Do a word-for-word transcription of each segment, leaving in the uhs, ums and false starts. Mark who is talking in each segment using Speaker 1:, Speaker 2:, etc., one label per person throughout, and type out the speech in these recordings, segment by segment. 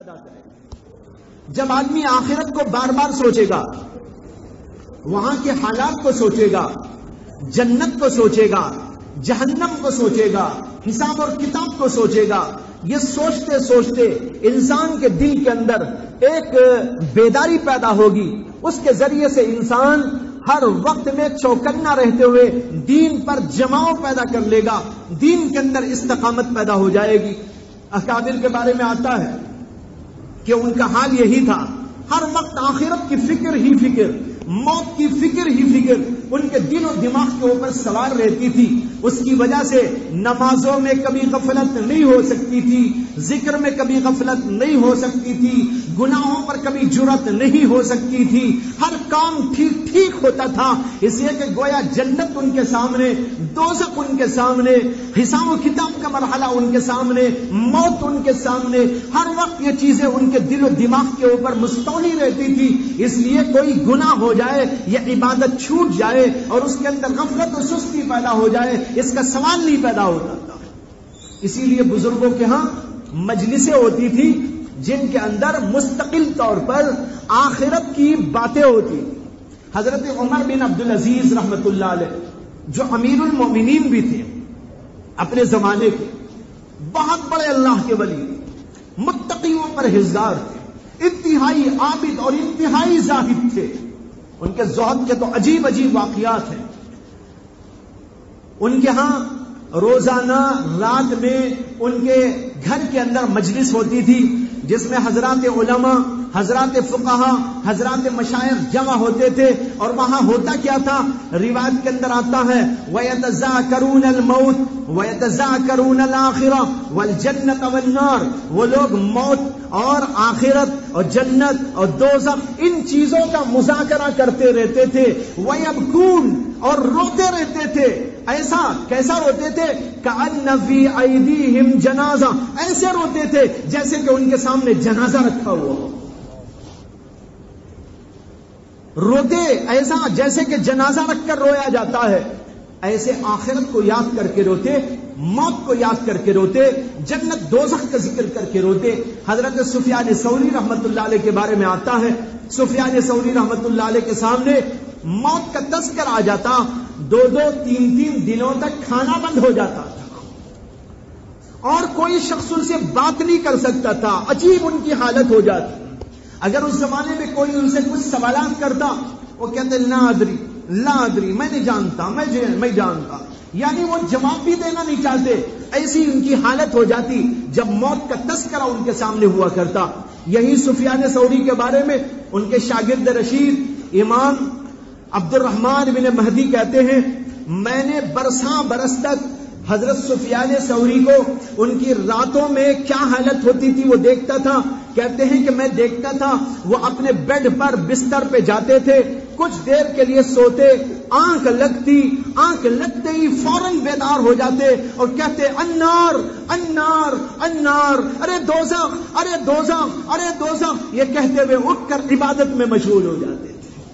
Speaker 1: جب آدمی آخرت کو بار بار سوچے گا، وہاں کے حالات کو سوچے گا، جنت کو سوچے گا، جہنم کو سوچے گا، حساب اور کتاب کو سوچے گا، یہ سوچتے سوچتے انسان کے دل کے اندر ایک بیداری پیدا ہوگی. اس کے ذریعے سے انسان ہر وقت میں چوکنا رہتے ہوئے دین پر جماؤ پیدا کر لے گا، دین کے اندر استقامت پیدا ہو جائے گی. اکابر کے بارے میں آتا ہے کہ ان کا حال یہی تھا، ہر وقت آخرت کی فکر ہی فکر، موت کی فکر ہی فکر ان کے دل و دماغ کے اوپر سوار رہتی تھی. اس کی وجہ سے نمازوں میں کبھی غفلت نہیں ہو سکتی تھی، ذکر میں کبھی غفلت نہیں ہو سکتی تھی، گناہوں پر کبھی جرأت نہیں ہو سکتی تھی، ہر کام ٹھیک ٹھیک ہوتا تھا. اس لیے کہ گویا جنت ان کے سامنے، دوزخ ان کے سامنے، حساب و کتاب کا مرحلہ ان کے سامنے، موت ان کے سامنے، ہر وقت یہ چیزیں ان کے دل و دماغ کے اوپر مستولی رہتی تھی. اس لیے کوئی گناہ ہو جائے یا عبادت چھوٹ جائے اور اس کے اندر غفلت و سستی پیدا ہو جائے، اس کا سوال نہیں پیدا ہوتا تھا. اسی لیے بزرگوں کے ہاں مجلسیں ہوتی تھی جن کے اندر مستقل طور پر آخرت کی باتیں ہوتی. حضرت عمر بن عبدالعزیز رحمت اللہ علیہ جو امیر المومنین بھی تھے اپنے زمانے کے، بہت بڑے اللہ کے ولی، متقی و پرہیزگار تھے، انتہائی عابد اور انتہائی زاہد تھے. ان کے زہد کے تو عجیب عجیب واقعات ہیں. ان کے ہاں روزانہ رات میں ان کے گھر کے اندر مجلس ہوتی تھی جس میں حضرات علماء، حضرات فقہا، حضرات مشائخ جمع ہوتے تھے. اور وہاں ہوتا کیا تھا؟ روایت کے اندر آتا ہے وَيَتَذَاكَرُونَ الْمَوْتِ وَيَتَذَاكَرُونَ الْآخِرَةَ وَالْجَنَّةَ وَالنَّارِ. وہ لوگ موت اور آخرت اور جنت اور دوزخ ان چیزوں کا مذاکرہ کرتے رہتے تھے. وَيَبْكُونَ اور روتے رہتے تھے. ایسا کیسا روتے تھے؟ كَأَنَّ فِي أَيْدِيهِمْ جَنَازَةً، ایسے روتے تھے جیسے کہ ان کے سامنے جنازہ رکھا ہوا ہو. روتے ایسا جیسے کہ جنازہ رکھ کر رویا جاتا ہے، ایسے آخرت کو یاد کر کے روتے، موت کو یاد کر کے روتے، جنت دوزخ کا ذکر کر کے روتے. حضرت سفیان ثوری رحمت اللہ علیہ کے بارے میں آتا ہے، سفیان ثوری رحمت اللہ علیہ کے سامنے موت کا تذکر آ جاتا، دو دو تین تین دنوں تک کھانا بند ہو جاتا تھا اور کوئی شخص ان سے بات نہیں کر سکتا تھا. عجیب ان کی حالت ہو جاتی. اگر اس زمانے میں کوئی ان سے کچھ سوالات کرتا، وہ کہتے لا ادری لا ادری، میں نہیں جانتا، میں میں جانتا، یعنی وہ جواب بھی دینا نہیں چاہتے. ایسی ان کی حالت ہو جاتی جب موت کا تذکرہ ان کے سامنے ہوا کرتا. یہی سفیان ثوری کے بارے میں ان کے شاگرد رشید امام عبد الرحمن بن مہدی کہتے ہیں، میں نے برساں برس تک حضرت سفیان ثوری کو ان کی راتوں میں کیا حالت ہوتی تھی وہ دیکھتا تھا. کہتے ہیں کہ میں دیکھتا تھا وہ اپنے بیڈ پر بستر پہ جاتے تھے، کچھ دیر کے لیے سوتے، آنکھ لگتی، آنکھ لگتے ہی فوراً بیدار ہو جاتے اور کہتے النار النار النار، ارے دوزخ ارے دوزخ ارے دوزخ، یہ کہتے ہوئے اٹھ کر عبادت میں مشغول ہو جاتے تھے.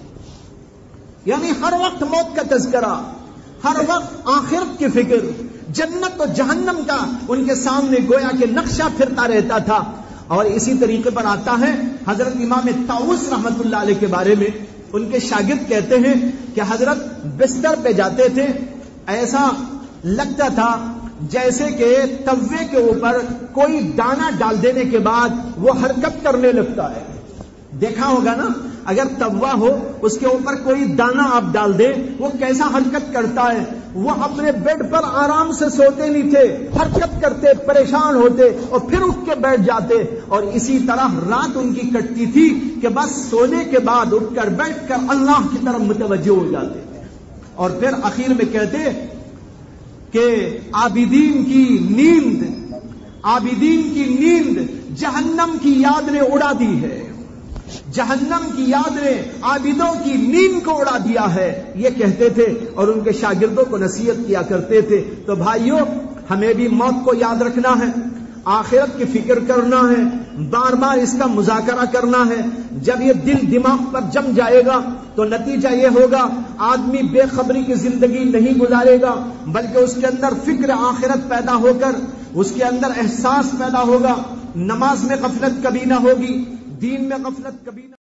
Speaker 1: یعنی ہر وقت موت کا تذکرہ، ہر وقت آخرت کی فکر، جنت و جہنم کا ان کے سامنے گویا کہ نقشہ پھرتا رہتا تھا. اور اسی طریقے پر آتا ہے حضرت امام طاؤس رحمت اللہ علیہ کے بارے میں، ان کے شاگرد کہتے ہیں کہ حضرت بستر پہ جاتے تھے، ایسا لگتا تھا جیسے کہ توے کے اوپر کوئی دانہ ڈال دینے کے بعد وہ حرکت کرنے لگتا ہے. دیکھا ہوگا نا، اگر توا ہو اس کے اوپر کوئی دانہ آپ ڈال دیں وہ کیسا حرکت کرتا ہے. وہ اپنے بیڈ پر آرام سے سوتے نہیں تھے، حرکت کرتے، پریشان ہوتے اور پھر اٹھ کے بیٹھ جاتے. اور اسی طرح رات ان کی کٹتی تھی کہ بس سونے کے بعد اٹھ کر بیٹھ کر اللہ کی طرف متوجہ ہو جاتے تھے. اور پھر آخر میں کہتے کہ عابدین کی نیند، عابدین کی نیند جہنم کی یاد نے اڑا دی ہے، جہنم کی یاد نے عابدوں کی نیند کو اڑا دیا ہے، یہ کہتے تھے اور ان کے شاگردوں کو نصیحت کیا کرتے تھے. تو بھائیوں، ہمیں بھی موت کو یاد رکھنا ہے، آخرت کی فکر کرنا ہے، بار بار اس کا مذاکرہ کرنا ہے. جب یہ دل دماغ پر جم جائے گا تو نتیجہ یہ ہوگا آدمی بے خبری کی زندگی نہیں گزارے گا، بلکہ اس کے اندر فکر آخرت پیدا ہو کر اس کے اندر احساس پیدا ہوگا نماز میں غفلت کبھی نہ ہوگی، دین میں غفلت کبھی نہ